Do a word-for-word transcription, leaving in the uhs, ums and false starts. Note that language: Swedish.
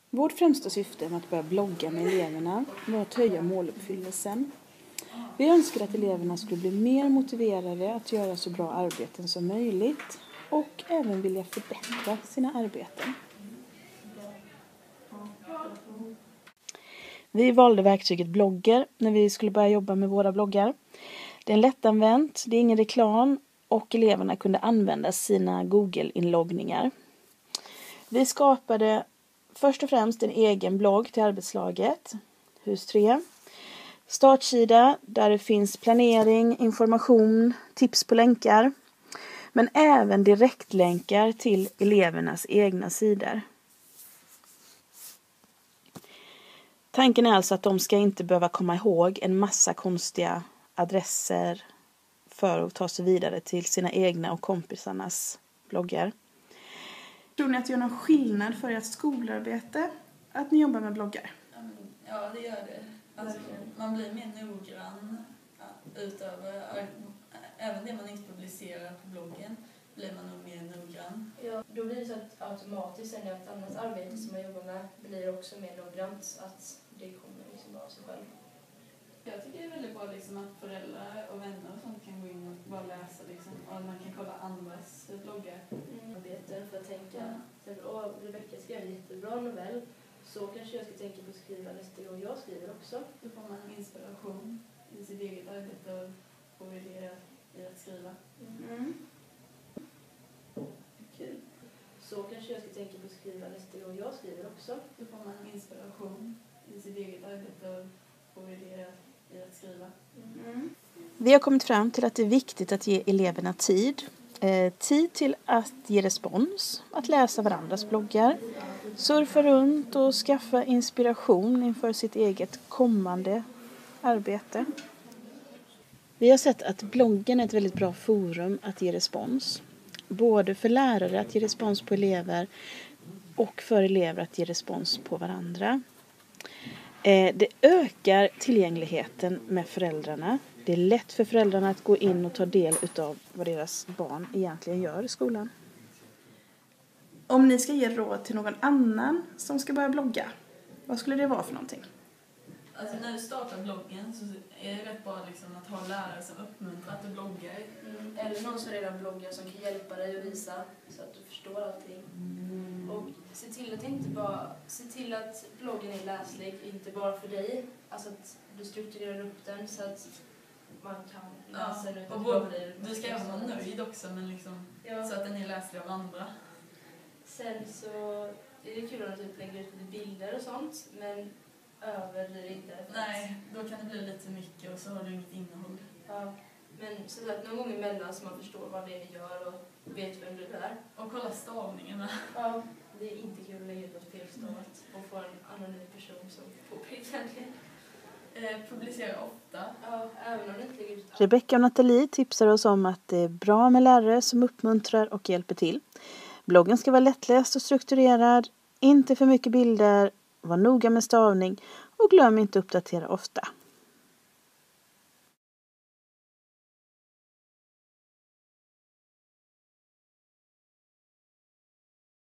Vårt främsta syfte med att börja blogga med eleverna var att höja måluppfyllelsen. Vi önskade att eleverna skulle bli mer motiverade att göra så bra arbeten som möjligt och även vilja förbättra sina arbeten. Vi valde verktyget blogger när vi skulle börja jobba med våra bloggar. Det är lättanvänt, det är ingen reklam och eleverna kunde använda sina Google-inloggningar. Vi skapade först och främst en egen blogg till arbetslaget, hus tre. Startsida där det finns planering, information, tips på länkar. Men även direktlänkar till elevernas egna sidor. Tanken är alltså att de ska inte behöva komma ihåg en massa konstiga adresser för att ta sig vidare till sina egna och kompisarnas bloggar. Tror ni att det gör någon skillnad för ert skolarbete att ni jobbar med bloggar? Ja, det gör det. Alltså, man blir mer noggrann utöver även det man inte publicerar på bloggen blir man nog mer noggrann. Ja, då blir det så att automatiskt sen ett annat arbete som man jobbar med blir också mer noggrant, att det kommer liksom bara sig själv. Jag tycker det är väldigt bra liksom, att föräldrar och vänner och sånt kan gå in och bara läsa liksom, och man kan kolla andras bloggar. Mm. Arbeten för att tänka, ja. Åh, Rebecca skrev en jättebra novell, så kanske jag ska tänka på att skriva nästa gång jag skriver också. Då får man inspiration i sitt eget arbete och får idéer i att skriva. Mm. Kul. Så kanske jag ska tänka på att skriva nästa gång jag skriver också. Då får man inspiration i sitt eget arbete och får idéer i att skriva. Mm. Vi har kommit fram till att det är viktigt att ge eleverna tid. Eh, tid till att ge respons, att läsa varandras bloggar, surfa runt och skaffa inspiration inför sitt eget kommande arbete. Vi har sett att bloggen är ett väldigt bra forum att ge respons. Både för lärare att ge respons på elever och för elever att ge respons på varandra. Eh, det ökar tillgängligheten med föräldrarna. Det är lätt för föräldrarna att gå in och ta del av vad deras barn egentligen gör i skolan. Om ni ska ge råd till någon annan som ska börja blogga, vad skulle det vara för någonting? Alltså när du startar bloggen så är det rätt bra liksom att ha lärare som uppmuntrar att du bloggar. Mm. Eller någon som redan bloggar som kan hjälpa dig att visa så att du förstår allting. Mm. Och se till att inte bara se till att bloggen är läslig, inte bara för dig. Alltså att du strukturerar upp den så att man kan läsa ja. den utan och både, du ska även vara nöjd också, men liksom, ja. Så att den är läslig av andra. Sen så är det kul att typ lägga ut lite bilder och sånt, men överdriv inte. Nej, då kan det bli lite mycket och så har du inget innehåll. Ja, men så att någon gång emellan så man förstår vad det är vi gör och vet vem du är. Och kolla stavningarna. Ja, det är inte kul att lägga ut något felstavat och få en anonym person som påpekar det. Eh, publicera ofta. Ja, även om det inte lägger ut. Rebecca och Nathalie tipsar oss om att det är bra med lärare som uppmuntrar och hjälper till. Bloggen ska vara lättläst och strukturerad, inte för mycket bilder, var noga med stavning och glöm inte uppdatera ofta.